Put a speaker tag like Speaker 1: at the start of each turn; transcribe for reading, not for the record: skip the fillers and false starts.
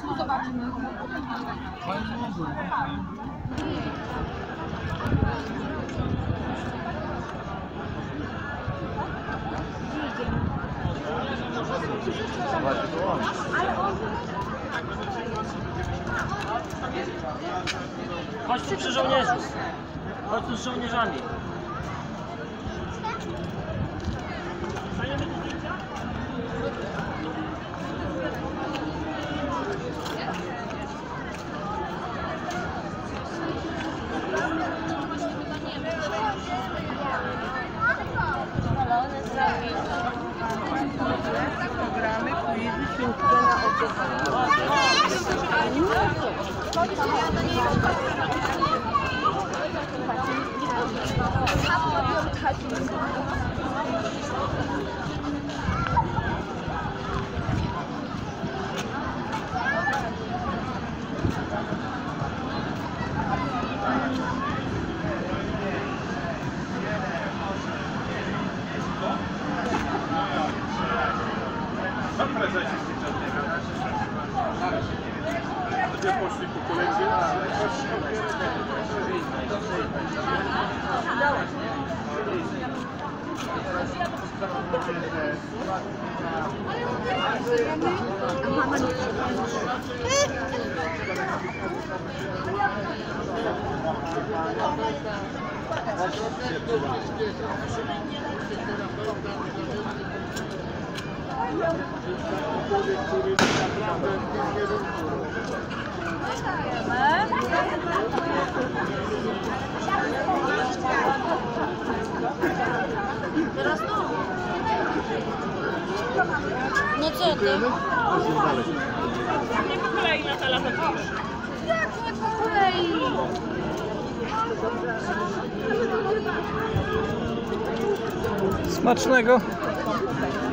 Speaker 1: Zobaczymy.
Speaker 2: Chodź tu przy żołnierzu. Chodź tu z żołnierzami.
Speaker 3: Programy, quizy, święte na
Speaker 4: Gdzie poszli po kolekcję?
Speaker 1: No co ty?
Speaker 3: Nie po kolei na telefon.
Speaker 1: Jak nie po kolei?
Speaker 5: Smacznego!